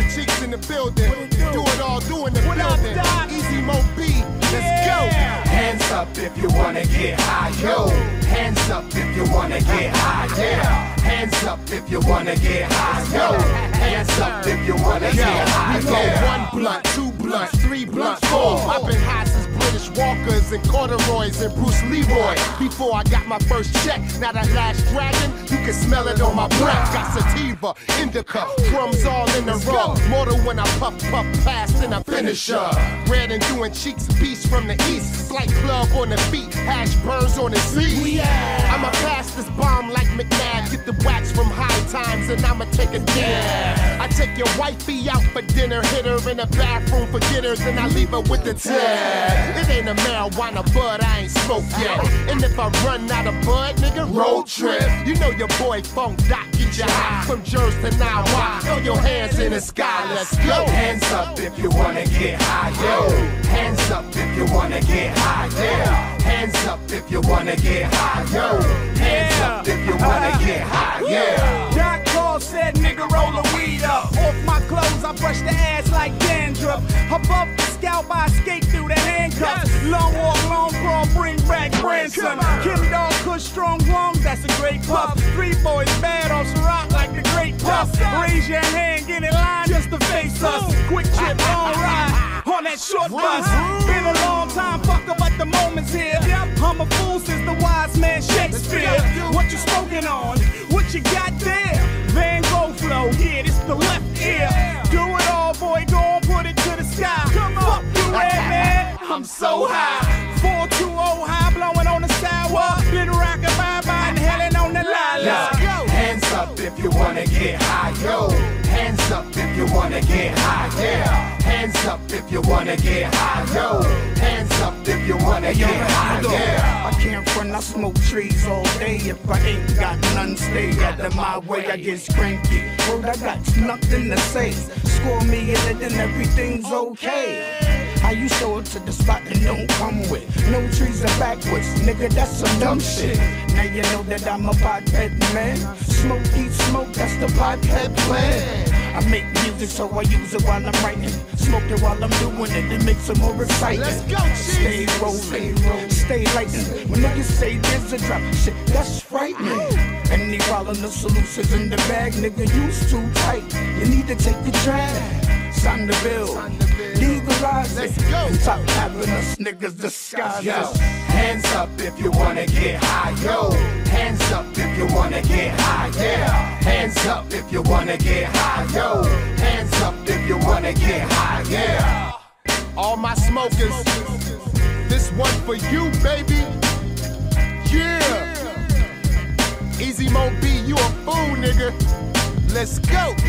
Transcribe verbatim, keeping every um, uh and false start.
cheeks in the building. Do it all, doing the building. EasyMoBee, let's go. Hands up if you wanna get high, yo. Hands up if you wanna get high, yeah. Hands up if you wanna get high, yo. Hands up if you wanna get high, we go yeah. one blunt, two blunts, three blunts, four. I've been high since British Walkers and corduroys and Bruce Leroy. Before I got my first check, now that last dragon, you can smell it on my breath. Got sativa, indica, crumbs all in the row. Mortal when I puff, puff past and I finish up. Red and doing cheeks, beast from the east. Flight club on the feet, hash burns on the sea. Yeah. I'ma pass this bomb like McNabb. Get the wax from High Times and I'ma take a dab. I take your wifey out for dinner, hit her in the bathroom for jitters, and I leave her with the tab. It ain't a marijuana bud, I ain't smoked yet. And if I run out of bud, nigga, road trip. You know your boy Funk Doc get you high from Jersey to Nawa. Throw your hands in the sky, let's go. Hands up if you wanna get high, yo. Hands up if you wanna get high, yeah. Hands up if you wanna get high, yo. Hands up if you wanna get high, yeah. Doc Cole said, nigga, roll the weed up. Off my clothes, I brush the ass like dandruff. Above the scalp, I escape through the handcuffs. Long walk, long crawl, bring back grandson. Kim Dog, Kush, strong lungs, that's a great puff. Three boys bad on Ciroc like the great puff. Raise your hand, get in line just to face us. Quick chip, long ride on that short bus. Been a long time, fucker, but the moment's here. I'm a fool since the wise man Shakespeare. What you smoking on? What you got there? Van Gogh flow, yeah, this the left ear. Do it all, boy, go on, put it to the sky. Fuck you, Redman, I'm so high. four two oh high, blowing on the sidewalk. Been rockin' bye-bye and hellin' on the lilac. Hands up if you wanna get high, yo. Hands up if you wanna get high, yeah. Hands up if you wanna get high, yo. Hands up if you wanna get high, yeah. I can't front, I smoke trees all day. If I ain't got none, stay out of my way, I get cranky. Word, I got nothing to say. Score me in it and everything's okay. How you show it to the spot and don't come with no trees are backwards, nigga, that's some dumb shit. Now you know that I'm a pothead man. Smoke, eat, smoke, that's the pothead plan. I make music so I use it while I'm writing. Smoke it while I'm doing it, it makes it more exciting. Let's go, stay rolling, stay lightin'. When niggas say there's a drop, shit, that's frightening. And they rolling the solutions in the bag, nigga, you's too tight. You need to take the drag. Sign the bill, legalize it. Let's go. Stop having us niggas disguise Yo, us. hands up if you wanna get high, yo. Hands up if you wanna get high, yeah. Hands up if you wanna get high, yo. Hands up if you wanna get high, yeah. All my smokers, this one for you, baby. Yeah. EasyMoBee, you a fool, nigga. Let's go.